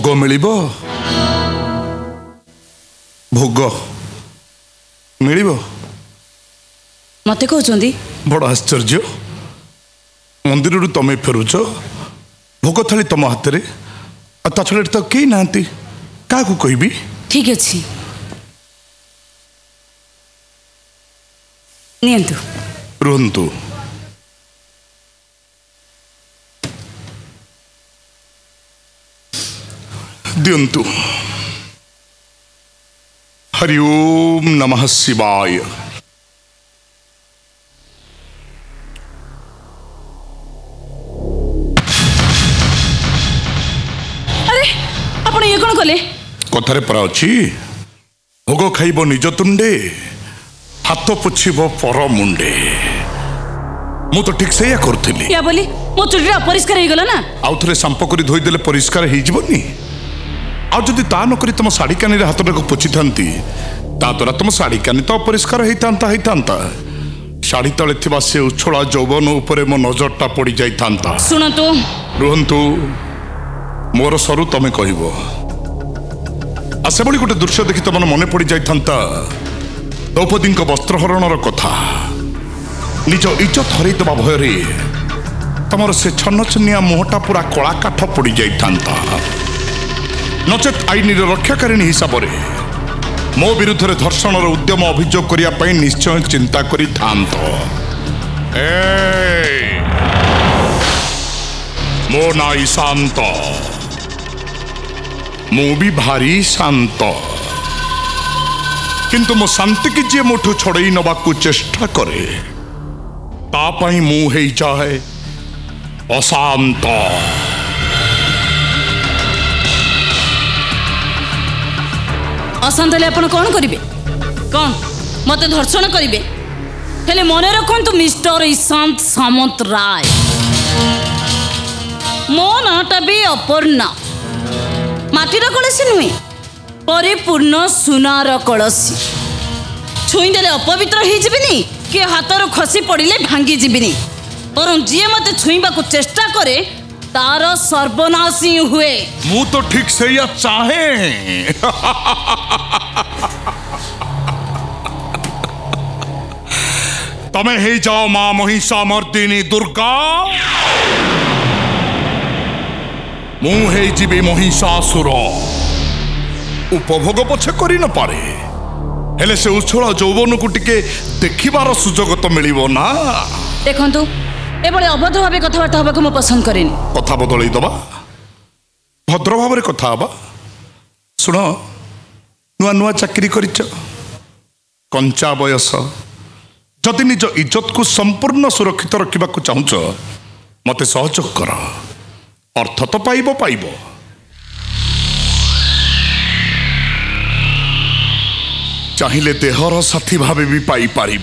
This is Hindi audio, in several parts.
भोग मिलिबो भोग मिलिबो मते कहउचंदी बड़ आश्चर्य मंदिर तमें फेरुच भोग थाली तुम हाथ में ता छड़ा तो कई ना क्या कहबी ठीक अच्छे नियंतु रुहंतु दियंतु हरि ओम नमः शिवाय ये कौन कले कथारे परा अच्छी भोग खाइब निज तुंडे हाथ पोछिब पर मुंडे मु तो ठीक से या करथली या बोली मो चुटी अपरिष्कार हो गला ना आउ थरे संप करी धोई देले परिष्कार हो जीवनी आ जदी ता न करी तुम साड़ी कानी रे हाथ को पोछि थांती ता द्वारा तुम साड़ी कानी तो अपरिष्कार होइतांता साड़ी तले थिबा से उछळा जौवन उपरे मो नजरटा पड़ी जाई थांता सुन तो रुहंतु मोर सरू तमें कहब आसे गोटे दृश्य देखी तुम मन पड़ जाता द्रौपदी वस्त्रहरणर कथा निज इज्जत हरईदबा भय तुम से छन्न छनिया मुहटा पूरा कला काठ पड़ जाता नचेत आईन रक्षाकारिणी हिसाब से मो विरुद्ध धर्षण उद्यम अभियोग करने निश्चय चिंता करी मो ना ईशांत मु भी भारी शांत किंतु मो शांति की जी मोठू छड़ई नवा को चेष्टा करे तापाई मु हे जाए अशांत अशांत आपण कौन करिवे कौन मते धर्षण करिवे हेले मने रखंतु मिस्टर ईशांत सामंत राय मो नाटा भी अपर्णा माटीर कलसी नुहे परिपूर्ण सुनार कलसी छुईदेले अपवित्र हो कि हाथर खसी पड़े भांगी जीविनी बर जी मत छुईबा को चेष्टा करे तार सर्वनाश ही हुए मु तो ठीक से या चाहे तमे हे जाओ मां महिषा मर्दिनी दुर्गा मु हे जीवी महिषासुर उपभोग पछे करी न पारे हेले से उछळ जौवन को टिके देखिबार सुजोग तो मिलिबो ना देखंतु एबळे अभद्र भाबे कथाबार्ता होबाक मो पसंद करेनी कथा बदलई दबा भद्र भाव कथा हबा सुन नुआ नुआ चाकरी करिच कंचा बयस जदि निज इज्जत को संपूर्ण सुरक्षित रखा चाहूच मते सहयोग कर अर्थ तो पाइब पाइब चाहिए देहर साथी भावे भी पाई पारिब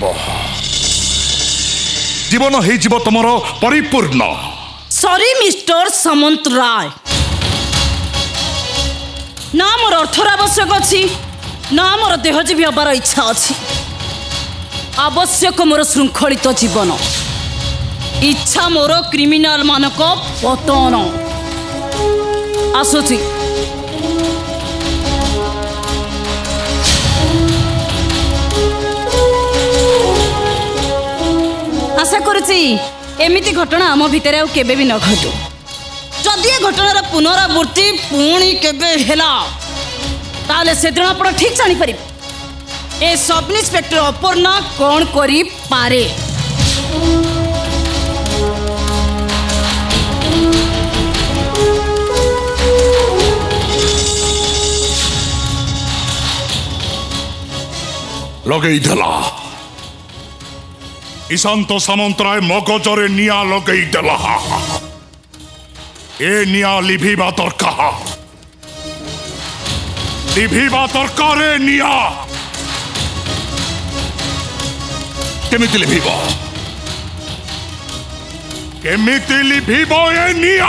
जीवन हे जीव तुमर परिपूर्ण सॉरी मिस्टर सामंत राय ना मोर अर्थर आवश्यक अच्छी ना मोर देहजीवी हबार इच्छा अच्छी आवश्यक मोर श्रृंखलित जीवन इच्छा मोर क्रिमिनाल मानक पतन आसुची आशा करुची एमिति घटना आम भितर आउ केबे भी न घटू जदि ए घटनार पुनरावृत्ति पुणी केबे हेला ताले से दिन आप ठीक जानी पारे ए सब इन्स्पेक्टर अपर्णा कौन करी पारे लगई देला ईशांत सामंतराय मगजरे निया लगई देला ए निया लिभिबा दरकार ए निया केमिति लिभिबो ए निया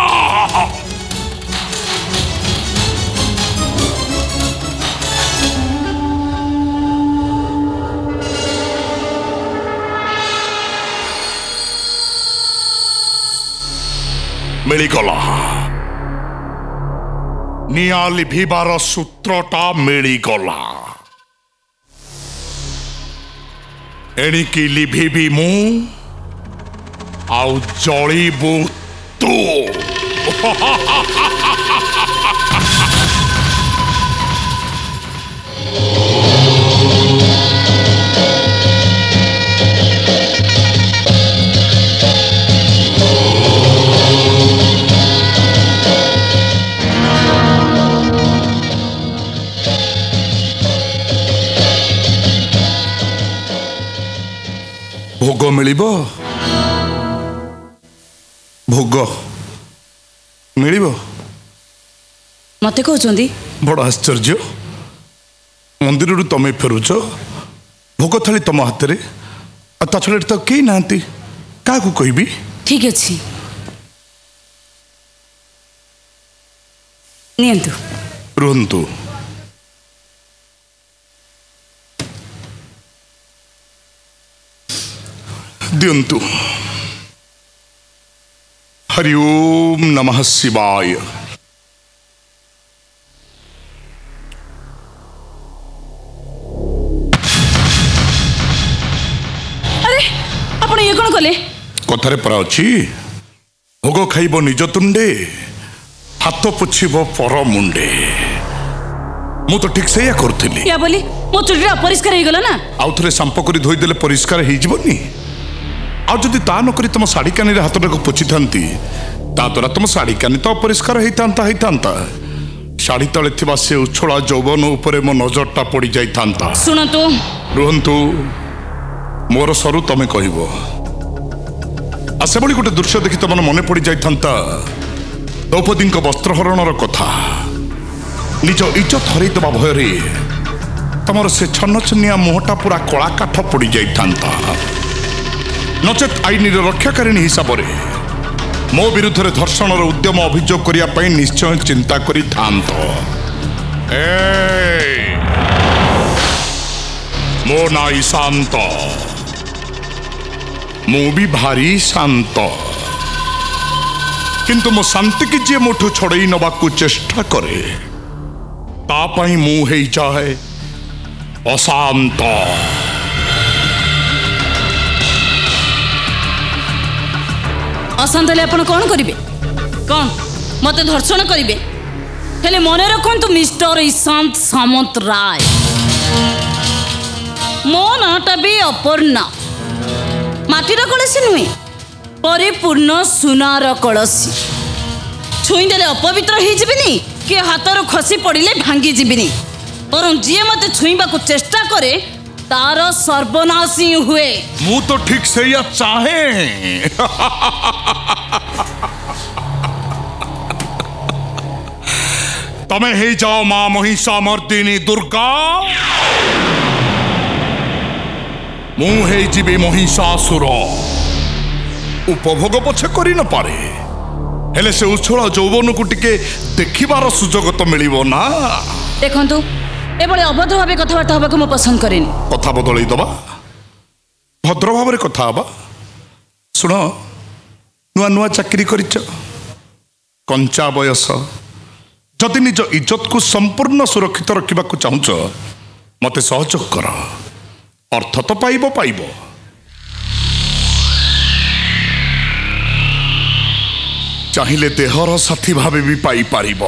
मिलीगला निया लिभिबार सूत्रटा मिलीगला एणिकी लिभिबी मु आउ जळीबु तू भोग मिलिब भोग मिलिब मते कहउछंदी बड़ आश्चर्य मंदिर तमें फेरुच भोग थाली तम हाथ में ता छड़ा तो कई ना क्या कहबी ठीक अच्छे नियंतु रुहंतु दियंतु हरि ओम नमः शिवाय अरे आपण ये कौन कले कथारे परा अछि भोग खाइब निज तुंडे हाथ पोछिब पर मुंडे मु तो ठीक से या करथिली या बोली मो चुड़ीरा परिष्कार हो गला ना आउ थरे संप करी धोई देले परिष्कार हो जीवनी आ जदि ता न करी तुम साड़ी कानी रे हाथ को पोछि थांती ता द्वारा तुम साड़ी कानी तो अपरिष्कार होता साड़ी तले थिबा से उछला जौवन उपरे मो नजरटा पड़ी जाई थांता सुनतु रुहंतु मोर सरू तमे कहबो आसे बड़ी गोटे दृश्य देखि तुम मन पड़ी जाई थांता द्रौपदी वस्त्रहरणर कथा निज इज्जत हरई देवा भय तमर से छन्न छनिया मुहटा पूरा कला काठ पड़ी जाई थांता नचेत आईन रक्षाकारिणी हिसाब से मो विरुद्ध धर्षण उद्यम अभियोग करने निश्चय चिंता करी थांत मो ना शांत मु भी भारी शांत किंतु मो शांति की जी मोठू छड़ई नवाकू चेष्टा करे तापाई मु हे जाए अशांत अशांत आपण कौन करेंगे कौन मत धर्षण करेंगे हेले मन रखु मिस्टर ईशांत सामंत राय मो नाटा भी अपर्णा माटीर कलसी नुहे परिपूर्ण सुनार कलसी छुईदेले अपवित्र हो जीविनी कि हाथर खसी पड़े भांगी जीविनी बर जी मत छुईबा को चेष्टा करे तार सर्वनाश ही हुए मु तो ठीक से या चाहे तमे हे जाओ मां महिषा मर्दिनी दुर्गा मु हे जीवी महिषासुर उपभोग पछे करी न पारे हेले से उछला जौवन को टिके देखिबार सुजोग तो मिलिबो ना देखंतु एबळे अभद्र भावे कथबार्ता हबा को म पसंद करेनी कथा बदलई दबा भद्र भाव में कथा हबा सुन नुआ नुआ चाकरी करिच कंचा बयस जदि निज इज्जत को संपूर्ण सुरक्षित रखा चाहूच मते सहयोग कर अर्थ तो पाइब पाइब चाहिए देहर साथी भावे भी पाई पारिब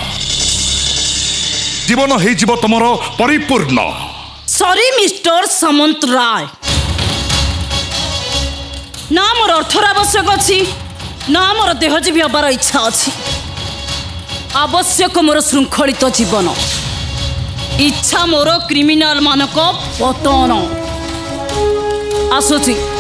जीवन हो जीव तुम परिपूर्ण सॉरी मिस्टर सामंत राय ना मोर अर्थर आवश्यक अच्छी ना मोर देहजीवी हबार इच्छा अच्छी आवश्यक मोर श्रृंखलित जीवन इच्छा मोर क्रिमिनाल मानक पतन आसुची